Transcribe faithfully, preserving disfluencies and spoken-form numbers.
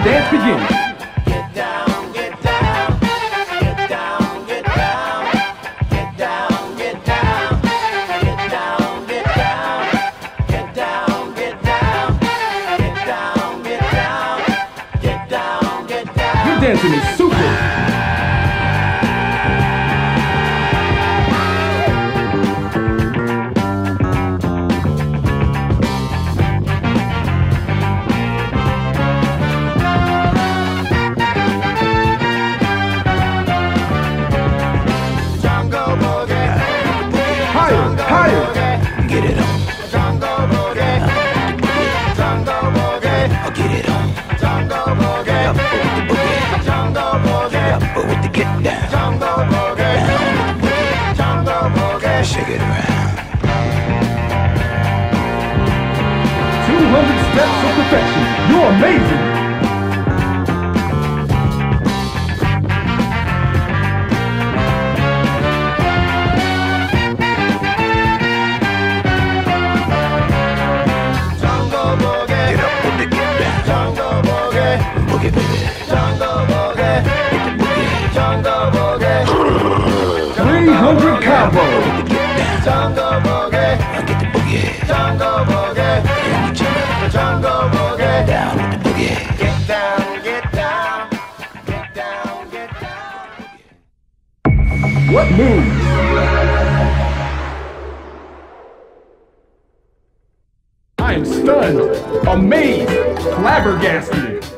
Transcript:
dance begins. Get down, get down, get down, get down, get down, get down, get down, get down, get down, get down, get down, get down, get down, get down. Your dancing is super. Get it on. Jungle boogie. Jungle boogie. I'll get it on. Jungle boogie. Up with the boogie. Jungle boogie. Up with the get down. Jungle boogie. Down with the boogie. Jungle boogie. Shake it around. two hundred steps of perfection. You're amazing. Boogie, baby. Jungle boogie. Get the boogie. Jungle boogie. three hundred combo. Jungle boogie. I'll get the boogie. Jungle boogie. And the jungle. Jungle boogie. Down with the boogie. Get down, get down. Get down, get down. What moves? I am stunned, amazed, flabbergasted.